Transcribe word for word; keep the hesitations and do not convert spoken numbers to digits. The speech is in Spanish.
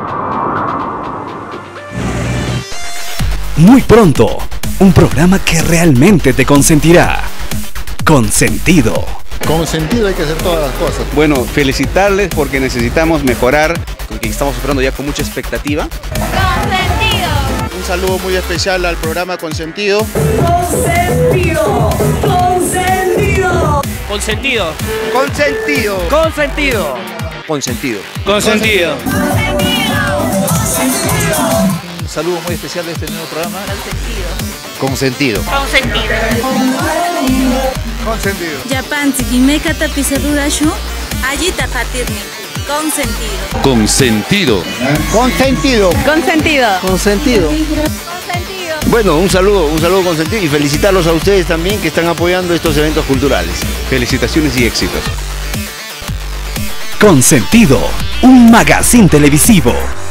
Muy pronto, un programa que realmente te consentirá. Consentido. Con sentido hay que hacer todas las cosas. Bueno, felicitarles porque necesitamos mejorar, porque estamos esperando ya con mucha expectativa. Consentido. Un saludo muy especial al programa Consentido. Consentido. Consentido. Consentido. Consentido. Consentido. Consentido. Consentido. Un saludo muy especial de este nuevo programa. Consentido. Consentido. Consentido. Japan Tsikimeka tapisadurashu, allí tapatirni. Consentido. Consentido. Consentido. Consentido. Consentido. Bueno, un saludo, un saludo consentido y felicitarlos a ustedes también que están apoyando estos eventos culturales. Felicitaciones y éxitos. Consentido, un magazine televisivo.